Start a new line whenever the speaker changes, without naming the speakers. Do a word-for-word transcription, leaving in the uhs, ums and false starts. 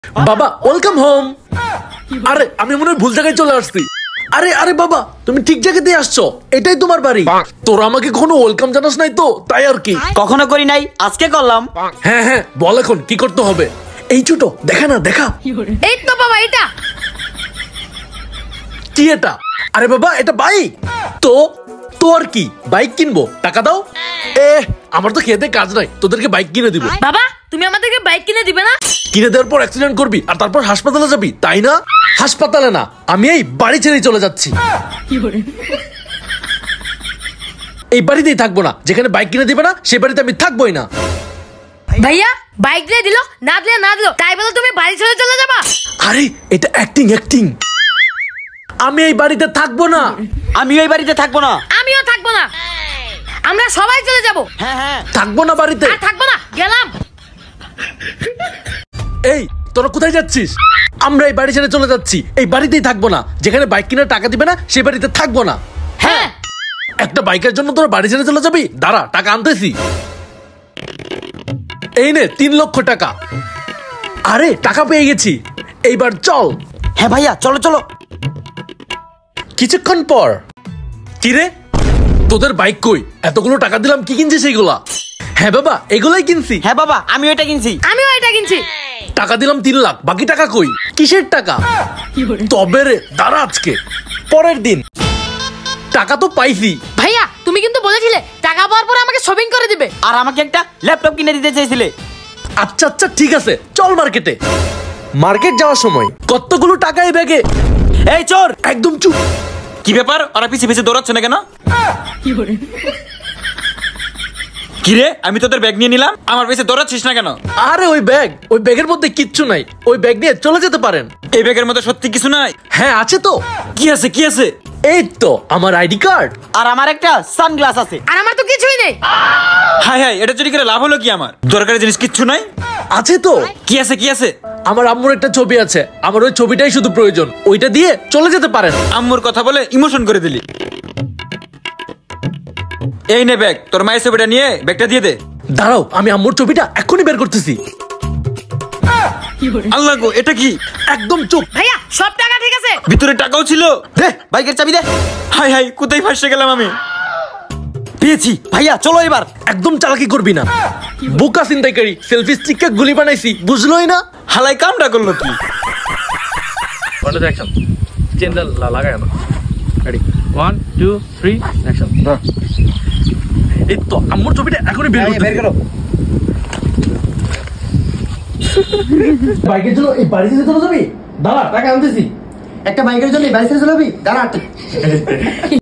বাবা welcome home. আরে আমি মনে হয় ভুল জায়গায় চলে আসছি। আরে আরে বাবা তুমি ঠিক জায়গাতেই আসছো, এটাই তোমার বাড়ি। তোরা আমাকে কখনো ওয়েলকাম জানাস নাই তো, তাই আর কি।
কখনো করি নাই, আজকে করলাম।
হ্যাঁ হ্যাঁ বল এখন কি করতে হবে। এই ছোট দেখা না দেখা।
এই তো বাবা এটা
কি এটা? আরে বাবা এটা বাইক। তো তো আর কি, বাইক কিনবো, টাকা দাও। এ আমার তো খেতে কাজ নাই, তোদেরকে বাইক কিনে দিব।
বাবা তুমি আমাদেরকে বাইক কিনে দিবে না?
কিনে দেওয়ার পর অ্যাক্সিডেন্ট করবি আর তারপর হাসপাতালে যাবি, তাই না? হাসপাতালে না, আমি এই বাড়ি ছেড়ে চলে যাচ্ছি। এই বাড়িতেই থাকবো না, যেখানে বাইক কিনে দিবে না সেই বাড়িতে আমি থাকবোই না।
ভাইয়া বাইক দিয়ে দিল, না দিলে না দিল, তাই বলে তুমি বাড়ি ছেড়ে চলে যাবা?
আরে এটা অ্যাক্টিং অ্যাক্টিং। আমি এই বাড়িতে থাকবো না।
আমিও এই বাড়িতে থাকবো না।
আমিও থাকবো না, আমরা সবাই চলে যাব।
হ্যাঁ হ্যাঁ
থাকবো না বাড়িতে।
আর থাকবো না, গেলাম।
এই তোরা কোথায় যাচ্ছিস? আমরা এই বাড়ি ছেড়ে চলে যাচ্ছি, এই বাড়িতেই থাকবো না, যেখানে বাইক কেনার টাকা দিবে না সেই বাড়িতে থাকবো না।
হ্যাঁ
একটা বাইকের জন্য তোরা বাড়ি ছেড়ে চলে যাবি? দাঁড়া টাকা আনতেছি। এই নে তিন লক্ষ টাকা। আরে টাকা পেয়ে গেছি, এইবার চল।
হ্যাঁ ভাইয়া চলো চলো।
কিছুক্ষণ পর কিরে তোদের বাইক কই? এতগুলো টাকা দিলাম, কি কিনছিস এইগুলা? হ্যাঁ বাবা এগুলাই কিনছি।
হ্যাঁ বাবা আমিও এটা কিনছি।
আমিও এটা কিনছি।
টাকা দিলাম তিন লাখ, বাকি টাকা কই? কিসের টাকা? তবে রে দাঁড়া, আজকে পরের দিন টাকা তো পাইছি।
ভাইয়া তুমি কিন্তু বলেছিলে টাকা পাওয়ার পর আমাকে শপিং করে দিবে।
আর আমাকে একটা ল্যাপটপ কিনে দিতে চাইছিলে।
আচ্ছা আচ্ছা ঠিক আছে, চল মার্কেটে। মার্কেট যাওয়ার সময় কতগুলো টাকা এই ব্যাগে।
এই চোর
একদম চুপ।
কি ব্যাপার, ওরা পিছে পিছে দৌড়াচ্ছে না কেন? কি রে, আমি তোদের ব্যাগ নিয়ে নিলাম, আমার পিছে দৌড়াচ্ছিস না কেন?
আরে ওই ব্যাগ, ওই ব্যাগের মধ্যে কিচ্ছু নাই, ওই ব্যাগ নিয়ে চলে যেতে পারেন।
এই ব্যাগের মধ্যে সত্যি কিছু নাই?
হ্যাঁ আছে তো।
কি আছে কি আছে?
এই তো আমার আইডি কার্ড।
আর আমার একটা সানগ্লাস আছে।
আর আমার তো কিছুই নেই।
হাই হাই, এটা চুরি করে লাভ হলো কি? আমার দরকারি জিনিস কিচ্ছু নাই।
আছে তো।
কি আছে কি আছে?
আমার আম্মুর একটা ছবি আছে, আমার ওই ছবিটাই শুধু প্রয়োজন, ওইটা দিয়ে চলে যেতে পারেন।
আম্মুর কথা বলে ইমোশন করে দিলি। এই নে ব্যাগ, তোর মায়ের ছবিটা নিয়ে ব্যাগটা দিয়ে দে।
দাঁড়াও আমি আম্মুর ছবিটা এখনই বের করতেছি।
আল্লাহ গো, এটা কি?
একদম চুপ।
ভাইয়া সব টাকা ঠিক আছে?
ভিতরে টাকাও ছিল।
দে বাইকের চাবি দে।
হাই হাই, কোথায় ফাঁসে গেলাম আমি?
পেয়েছি ভাইয়া, চলো এবার।
একদম চালাকি করবি না, বোকা চিন্তাইকারী। সেলফি স্টিককে গুলি বানাইছি, বুঝলোই না।
হালাই কামটা করলো কি?
অ্যাকশন চেনটা লাগায় না। Ready one two three action. এই তো আম্মুর ছবিটা এখনই বের করতে বের করো। বাইকের জন্য এই বাড়ি থেকে চলে যাবি? দাঁড়া টাকা আনতেছি।
একটা বাইকের জন্য বাড়ি ছেড়ে চলে যাবি? দাঁড়া।